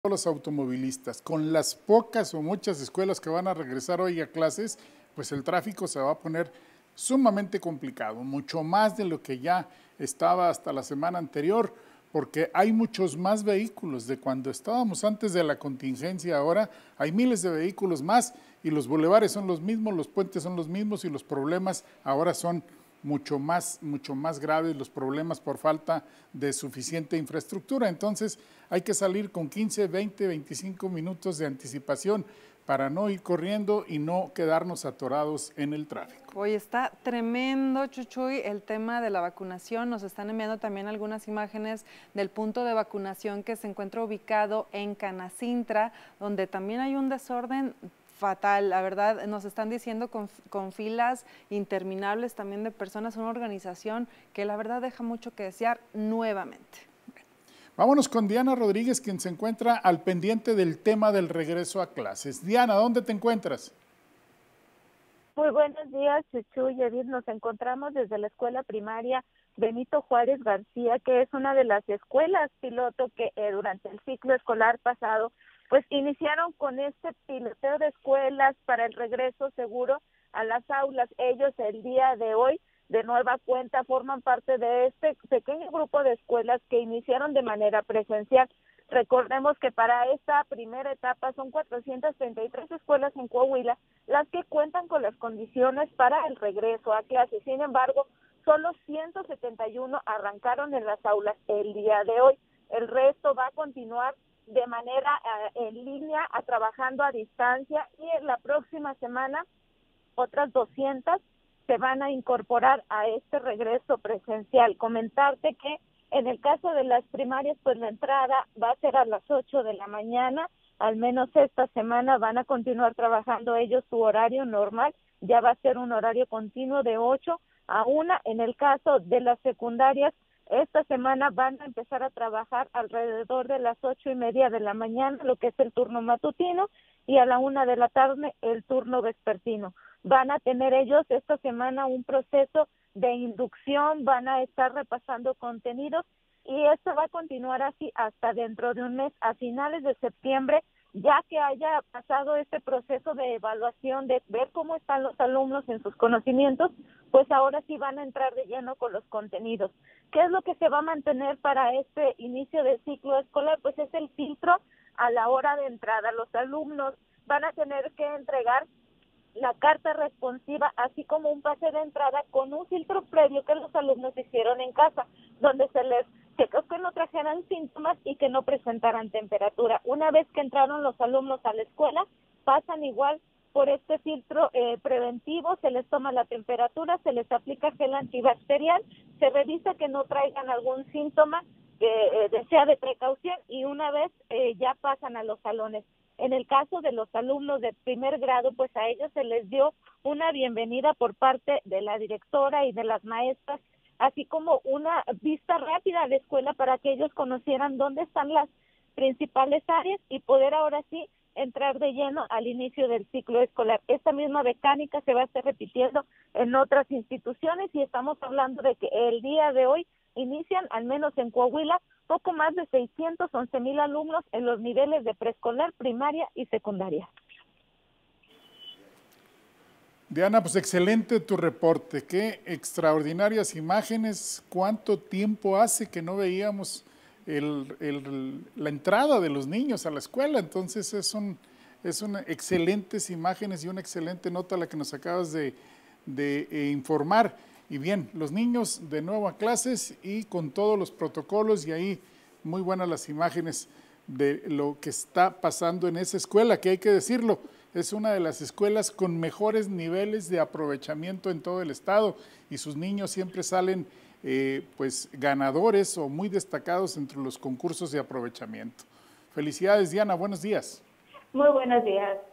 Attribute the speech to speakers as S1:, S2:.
S1: los automovilistas. Con las pocas o muchas escuelas que van a regresar hoy a clases, pues el tráfico se va a poner sumamente complicado, mucho más de lo que ya estaba hasta la semana anterior, porque hay muchos más vehículos de cuando estábamos antes de la contingencia. Ahora hay miles de vehículos más y los bulevares son los mismos, los puentes son los mismos y los problemas ahora son mucho más graves, los problemas por falta de suficiente infraestructura. Entonces hay que salir con 15, 20, 25 minutos de anticipación para no ir corriendo y no quedarnos atorados en el tráfico.
S2: Hoy está tremendo, Chuchuy, el tema de la vacunación. Nos están enviando también algunas imágenes del punto de vacunación que se encuentra ubicado en Canacintra, donde también hay un desorden fatal, la verdad. Nos están diciendo con filas interminables también de personas, una organización que la verdad deja mucho que desear nuevamente.
S1: Vámonos con Diana Rodríguez, quien se encuentra al pendiente del tema del regreso a clases. Diana, ¿dónde te encuentras?
S3: Muy buenos días, Chuchu y Edith. Nos encontramos desde la escuela primaria Benito Juárez García, que es una de las escuelas piloto que durante el ciclo escolar pasado, pues iniciaron con este piloteo de escuelas para el regreso seguro a las aulas. Ellos el día de hoy, de nueva cuenta, forman parte de este pequeño grupo de escuelas que iniciaron de manera presencial. Recordemos que para esta primera etapa son 433 escuelas en Coahuila las que cuentan con las condiciones para el regreso a clases. Sin embargo, solo 171 arrancaron en las aulas el día de hoy. El resto va a continuar de manera en línea, trabajando a distancia, y en la próxima semana otras 200 se van a incorporar a este regreso presencial. Comentarte que en el caso de las primarias, pues la entrada va a ser a las 8 de la mañana, al menos esta semana van a continuar trabajando ellos su horario normal, ya va a ser un horario continuo de 8 a 1. En el caso de las secundarias, esta semana van a empezar a trabajar alrededor de las 8:30 de la mañana, lo que es el turno matutino, y a la 1 de la tarde el turno vespertino. Van a tener ellos esta semana un proceso de inducción, van a estar repasando contenidos, y esto va a continuar así hasta dentro de un mes, a finales de septiembre, ya que haya pasado este proceso de evaluación, de ver cómo están los alumnos en sus conocimientos, pues ahora sí van a entrar de lleno con los contenidos. ¿Qué es lo que se va a mantener para este inicio del ciclo escolar? Pues es el filtro a la hora de entrada. Los alumnos van a tener que entregar la carta responsiva, así como un pase de entrada con un filtro previo que los alumnos hicieron en casa, donde se les checó que no trajeran síntomas y que no presentaran temperatura. Una vez que entraron los alumnos a la escuela, pasan igual por este filtro preventivo, se les toma la temperatura, se les aplica gel antibacterial, se revisa que no traigan algún síntoma que sea de precaución, y una vez ya pasan a los salones. En el caso de los alumnos de primer grado, pues a ellos se les dio una bienvenida por parte de la directora y de las maestras, así como una vista rápida a la escuela para que ellos conocieran dónde están las principales áreas y poder ahora sí entrar de lleno al inicio del ciclo escolar. Esta misma mecánica se va a estar repitiendo en otras instituciones, y estamos hablando de que el día de hoy inician, al menos en Coahuila, poco más de 611,000 alumnos en los niveles de preescolar, primaria y secundaria.
S1: Diana, pues excelente tu reporte, qué extraordinarias imágenes. ¿Cuánto tiempo hace que no veíamos la entrada de los niños a la escuela? Entonces son excelentes imágenes y una excelente nota la que nos acabas de informar. Y bien, los niños de nuevo a clases y con todos los protocolos, y ahí muy buenas las imágenes de lo que está pasando en esa escuela, que hay que decirlo, es una de las escuelas con mejores niveles de aprovechamiento en todo el estado, y sus niños siempre salen pues ganadores o muy destacados entre los concursos de aprovechamiento. Felicidades, Diana, buenos días.
S3: Muy buenos días.